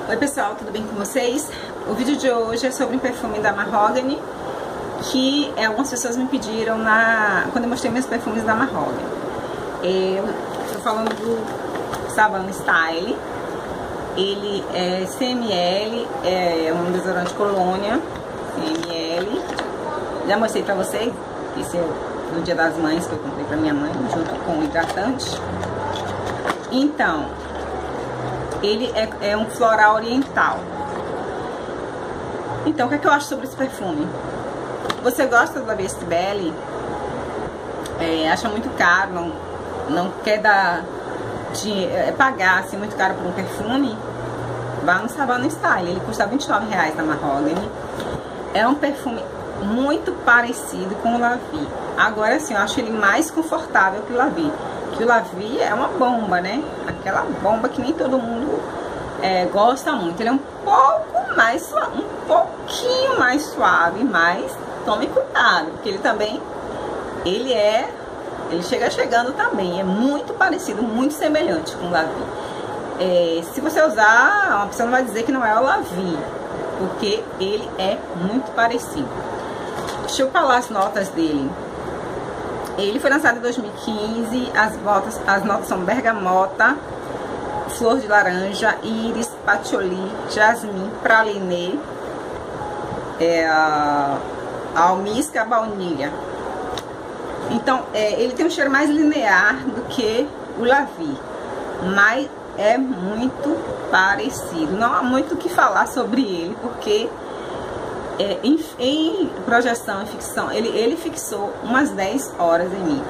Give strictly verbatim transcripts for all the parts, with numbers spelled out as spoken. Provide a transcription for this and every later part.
Oi pessoal, tudo bem com vocês? O vídeo de hoje é sobre um perfume da Mahogany, que é, algumas pessoas me pediram na, quando eu mostrei meus perfumes da Mahogany. Eu estou falando do Savannah Style. Ele é cem mililitros, é um desodorante colônia, cem mililitros. Já mostrei pra vocês, esse é do Dia das Mães que eu comprei pra minha mãe, junto com o hidratante. Então, ele é, é um floral oriental. Então, o que é que eu acho sobre esse perfume? Você gosta do La Vie est Belle? É, acha muito caro, não, não quer dar dinheiro, é, pagar assim, muito caro por um perfume? Vá no Savannah Style, ele custa vinte e nove reais na Mahogany. É um perfume muito parecido com o La Vie. Agora sim, eu acho ele mais confortável que o La Vie. Que o La Vie é uma bomba, né? Aquela bomba que nem todo mundo é, gosta muito. Ele é um pouco mais suave, um pouquinho mais suave, mas tome cuidado, porque ele também, ele é, ele chega chegando também, é muito parecido, muito semelhante com o La Vie. É, se você usar, uma pessoa não vai dizer que não é o La Vie, porque ele é muito parecido. Deixa eu falar as notas dele. Ele foi lançado em dois mil e quinze, as notas, as notas são bergamota, flor de laranja, íris, patchouli, jasmim, pralinê, é, almíscar, baunilha. Então, é, ele tem um cheiro mais linear do que o La Vie, mas é muito parecido. Não há muito o que falar sobre ele, porque É, em, em projeção e ficção, ele, ele fixou umas dez horas em mim.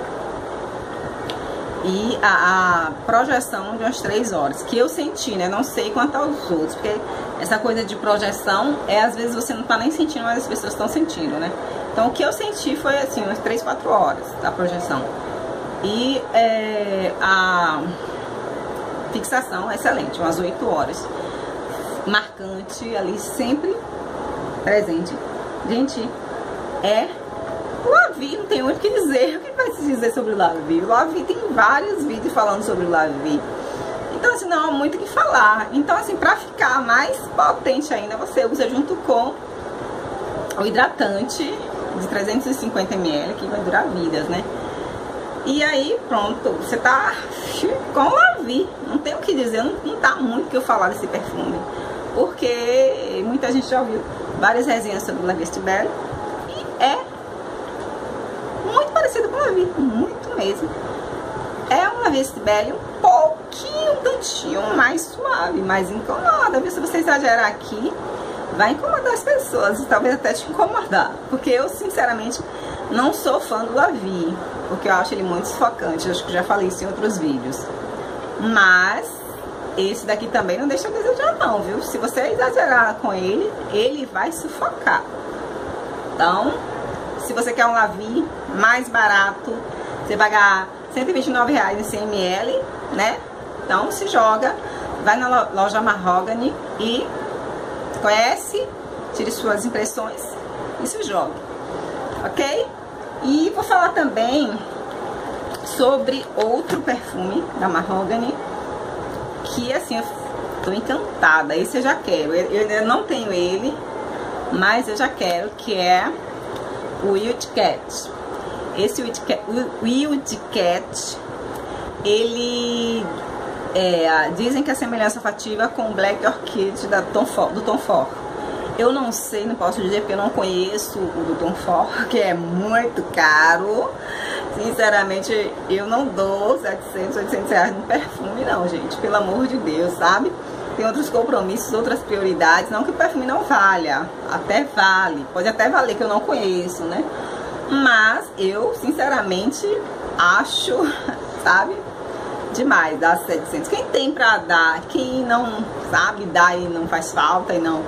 E a, a projeção de umas três horas, que eu senti, né? Não sei quanto aos outros, porque essa coisa de projeção é, às vezes você não tá nem sentindo, mas as pessoas estão sentindo, né? Então o que eu senti foi assim, umas três, quatro horas da projeção. E é, a fixação excelente, umas oito horas. Marcante ali, sempre presente. Gente, é o La Vie, não tem muito o que dizer. O que vai se dizer sobre o La Vie? O La Vie tem vários vídeos falando sobre o La Vie. Então, assim, não há muito o que falar. Então, assim, pra ficar mais potente ainda, você usa junto com o hidratante de trezentos e cinquenta mililitros, que vai durar vidas, né? E aí, pronto, você tá com o La Vie. Não tem o que dizer, não, não tá muito o que eu falar desse perfume. Porque muita gente já ouviu várias resenhas sobre o La Vie est Belle e é muito parecido com o La Vie, muito mesmo. É um La Vie est Belle um pouquinho, um tantinho mais suave, mais incomoda. Se você exagerar aqui, vai incomodar as pessoas e talvez até te incomodar. Porque eu, sinceramente, não sou fã do La Vie, porque eu acho ele muito sufocante. Eu acho que já falei isso em outros vídeos. Mas esse daqui também não deixa a desejar não, viu? Se você exagerar com ele, ele vai sufocar. Então, se você quer um La Vie mais barato, você vai pagar cento e vinte e nove reais em cem mililitros, né? Então, se joga, vai na loja Mahogany e conhece, tire suas impressões e se joga, ok? E vou falar também sobre outro perfume da Mahogany, que assim, eu tô encantada. Esse eu já quero, eu ainda não tenho ele, mas eu já quero, que é o Wild Cat. Esse Wild Cat, Wild Cat ele é, dizem que a semelhança afetiva com o Black Orchid da Tom Ford, do Tom Ford. Eu não sei, não posso dizer porque eu não conheço o do Tom Ford, que é muito caro. Sinceramente, eu não dou setecentos, oitocentos reais no perfume não, gente. Pelo amor de Deus, sabe? Tem outros compromissos, outras prioridades. Não que o perfume não valha. Até vale. Pode até valer, que eu não conheço, né? Mas eu, sinceramente, acho, sabe? Demais, dar setecentos. Quem tem pra dar, quem não sabe dar e não faz falta e não...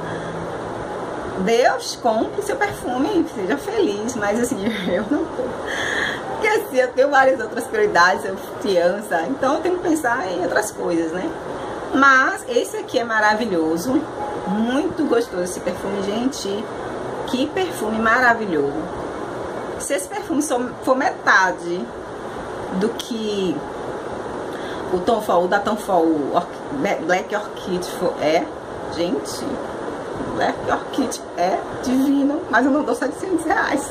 Deus, compre seu perfume, seja feliz. Mas assim, eu não tô... Porque assim, eu tenho várias outras prioridades, eu criança, então eu tenho que pensar em outras coisas, né? Mas esse aqui é maravilhoso, muito gostoso esse perfume, gente. Que perfume maravilhoso. Se esse perfume for metade do que o Tom Ford, o da Tom Ford, o Black Orchid é, Gente, Black Orchid é divino, mas eu não dou setecentos reais.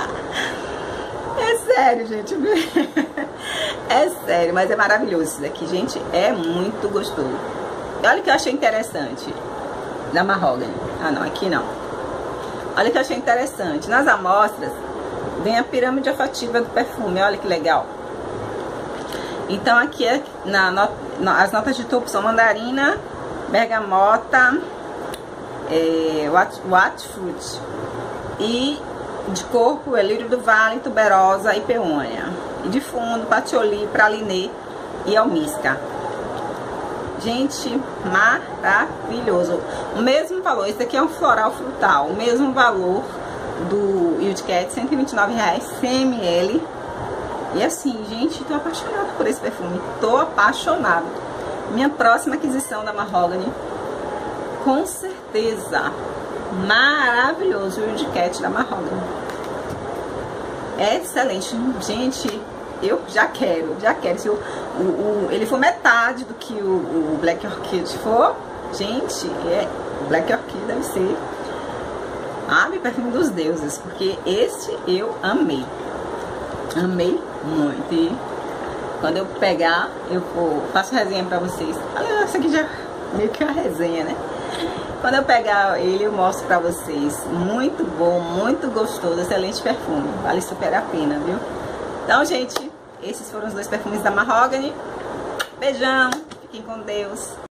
É sério, gente. É sério, mas é maravilhoso isso daqui, gente. É muito gostoso. E olha o que eu achei interessante da Mahogany. Ah, não, aqui não. Olha o que eu achei interessante. Nas amostras vem a pirâmide olfativa do perfume. Olha que legal. Então aqui é na, na, as notas de topo são mandarina, bergamota, é, what, what fruit, e de corpo é lírio do vale, tuberosa e peônia, e de fundo patchouli, pralinê e almíscar. Gente, maravilhoso. O mesmo valor, esse aqui é um floral frutal, o mesmo valor do Wild Cat, cento e vinte e nove reais, cem mililitros. E assim, gente, tô apaixonada por esse perfume. Tô apaixonada. Minha próxima aquisição da Mahogany, com certeza. Maravilhoso o Wild Cat da Mahogany. É excelente. Gente, eu já quero, já quero. Se o, o, o, ele for metade do que o, o Black Orchid for, gente, é, Black Orchid deve ser ah, meu perfume dos deuses. Porque esse eu amei. Amei muito. E quando eu pegar, eu vou, faço resenha pra vocês. Olha, essa aqui já é meio que uma resenha, né? Quando eu pegar ele, eu mostro pra vocês. Muito bom, muito gostoso, excelente perfume. Vale super a pena, viu? Então, gente, esses foram os dois perfumes da Mahogany. Beijão, fiquem com Deus.